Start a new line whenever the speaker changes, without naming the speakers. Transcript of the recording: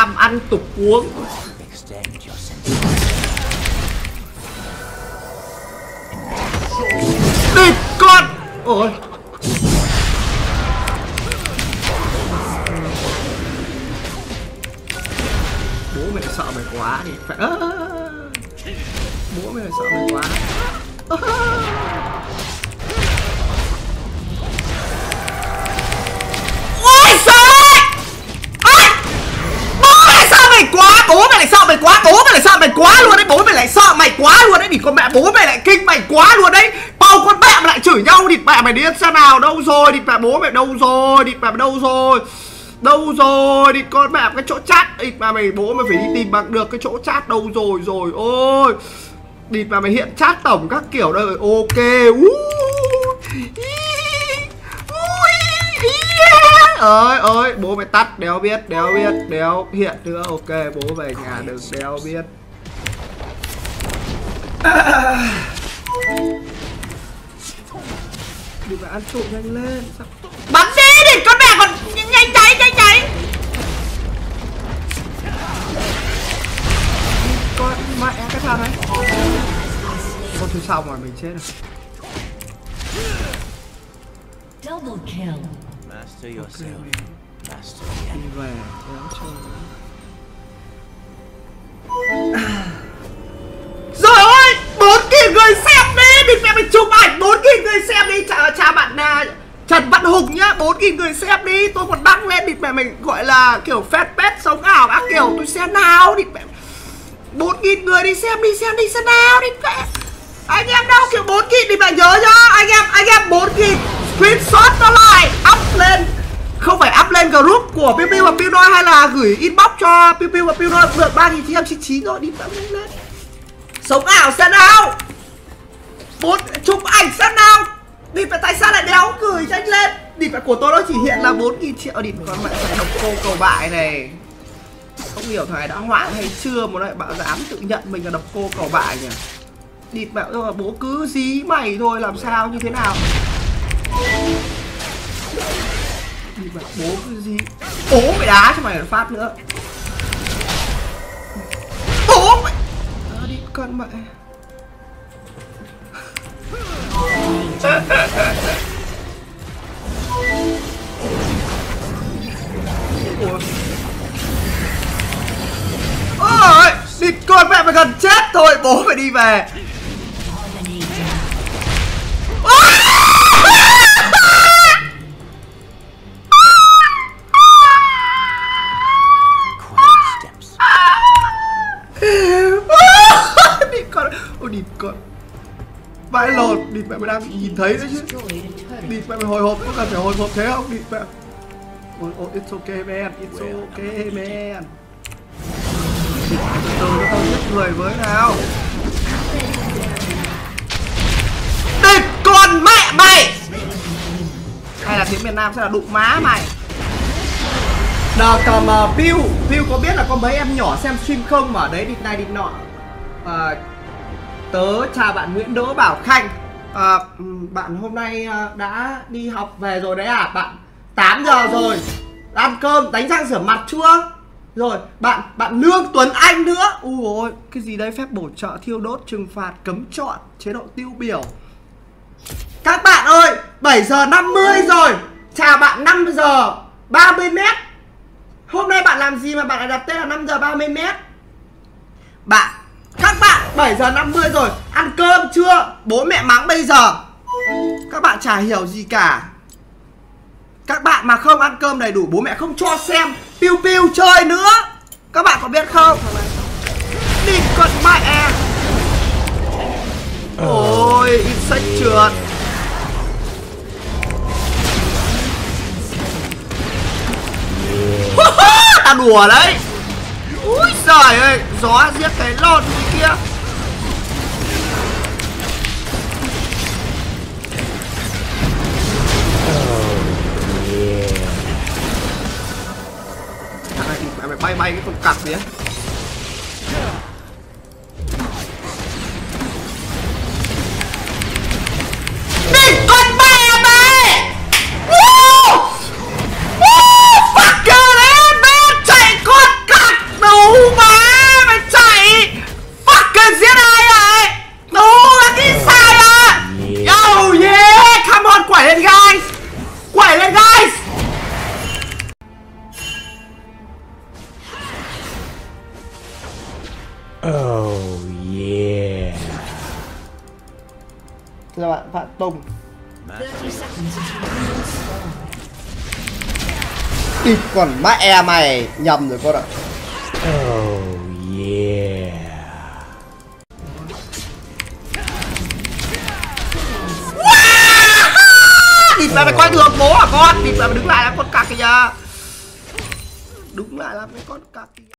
tham ăn tục uống. Địt con. Ôi. Bố mẹ sợ mày quá thì phải bố mẹ sợ mày quá. Ôi trời. Bố mày sợ mày quá, bố mày lại sợ mày quá, bố mày lại sợ mày quá luôn đấy, bố mày lại sợ mày quá luôn đấy, địt con mẹ bố mày lại kinh mày quá luôn đấy. Bao con mẹ mà lại chửi nhau, địt mẹ mày điên sao nào, đâu rồi, địt mẹ bố mày đâu rồi, địt mẹ đâu rồi. Đâu rồi, địt con mẹ cái chỗ chat, địt mà mày bố mày phải đi tìm bằng được cái chỗ chat đâu rồi rồi. Ôi. Địt mà mày hiện chat tổng các kiểu đây. Ok. Ơi bố mày tắt đéo biết đéo hiện nữa. Ok bố về nhà được đéo biết. Đừng phải ăn trộm nhanh lên. Bắn đi đi con mẹ còn nhanh cháy. Con mẹ cái thằng này. Con thứ sau mà mình chết rồi.
Double kill.
Master yourself. Master
đi về kéo chơi. Rồi ơi, 4.000 người xem đi, mình mẹ mình chụp ảnh 4.000 người xem đi, chào bạn Trần Văn Hùng nhá, 4.000 người xem đi, tôi còn đăng lên địt mẹ mình gọi là kiểu fanpage sống ảo các kiểu, tôi xem nào địt mẹ. 4.000 người đi xem nào địt mẹ. Anh em đâu kiểu 4.000 thì mẹ nhớ nhá, anh em 4.000 screenshot nó lại up lên. Không phải up lên group của Pew và Pew nói hay là gửi inbox cho Pew và Pew nói được 3.999 rồi, đi tạm lên. Sống ảo xem nào. Chụp ảnh xem nào. Đi phải tại sao lại đéo gửi nhanh lên. Đi phải của tôi nó chỉ hiện là 4.000 triệu. Đi còn mẹ phải độc cô cầu bại này. Không hiểu thằng này đã hoãn hay chưa mà lại bảo dám tự nhận mình là độc cô cầu bại nhỉ. Địt mẹ rồi bố cứ dí mày thôi, làm sao như thế nào. Địt mẹ bố cứ dí. Bố mày đá cho mày một phát nữa. Bố mày. Đi con mẹ. Ôi, địt con mẹ mày gần chết thôi, bố phải đi về. Địt con, ôi địt con. Vãi lồn, địt mẹ mày đang nhìn thấy đấy chứ. Địt mẹ mày hồi hộp, có cần phải hồi hộp thế không? Địt mẹ. Oh, it's okay man, it's okay man. Từ từ nó tao giết người với nào. Địt con mẹ mày. Hay là tiếng miền Nam sẽ là đụng má mày. Đờ cầm Pew có biết là có mấy em nhỏ xem stream không mà đấy địt này địt nọ. Tớ chào bạn Nguyễn Đỗ Bảo Khanh. Bạn hôm nay đã đi học về rồi đấy à? Bạn 8 giờ rồi. Ăn cơm, đánh răng rửa mặt chưa? Rồi, bạn Lương Tuấn Anh nữa. Ôi, cái gì đây? Phép bổ trợ, thiêu đốt, trừng phạt, cấm chọn, chế độ tiêu biểu. Các bạn ơi, 7 giờ 50 rồi. Chào bạn 5 giờ 30m. Hôm nay bạn làm gì mà bạn lại đặt tên là 5 giờ 30m? Các bạn 7 giờ 50 rồi. Ăn cơm chưa? Bố mẹ mắng bây giờ. Các bạn chả hiểu gì cả. Các bạn mà không ăn cơm đầy đủ, bố mẹ không cho xem Pew chơi nữa. Các bạn có biết không? Đi con mẹ. Ôi, insect trượt. Ta đùa đấy. Úi giời ơi, gió giết cái lon gì kia. Thằng này thì phải bay cái con cặp gì á. Đi con mẹ mày. Fuck you đấy, mẹ chạy con cặp.
Oh yeah.
Chào bạn Phạm Tùng.
30 seconds until you spawn.
Địt còn mẹ mày, nhầm rồi con ạ.
Oh yeah.
Địt mẹ mày coi thường bố à con, địt mẹ mày đứng lại làm con cặc kìa. Đúng lại làm cái con cặc kìa.